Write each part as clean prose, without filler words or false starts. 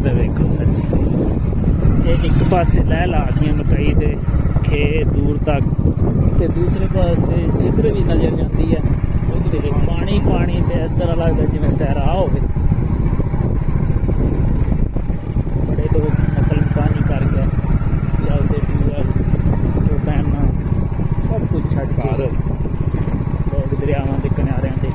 तो वेखो सर एक पासे लह ला दी मकई दे खेत दूर तक ते दूसरे पासे जिधर भी नजर जाती है उधर पानी पानी ते इस तरह लगता है जिवें सहरा हो बड़े लोग नकल मकानी करके चलते ट्यूबवैल पैना सब कुछ छड़ के लोग दरियावां के किनारियां ते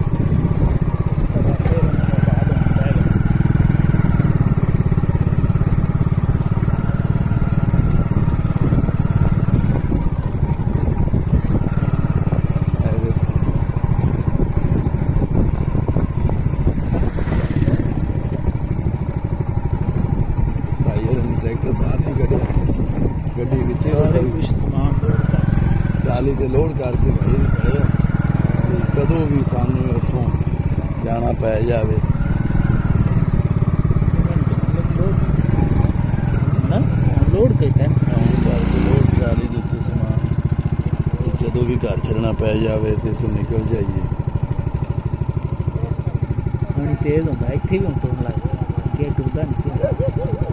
ट्राली से लोड करके भाई खड़े कदों भी सानू उतों जाना पै जाए लोड करके लोड ट्राली के उत्ते समान जदों भी घर छड़ना पै जाए तो इतों निकल जाइए पानी तेज होता इतने भी हम तो लगता गेट डुबदा नहीं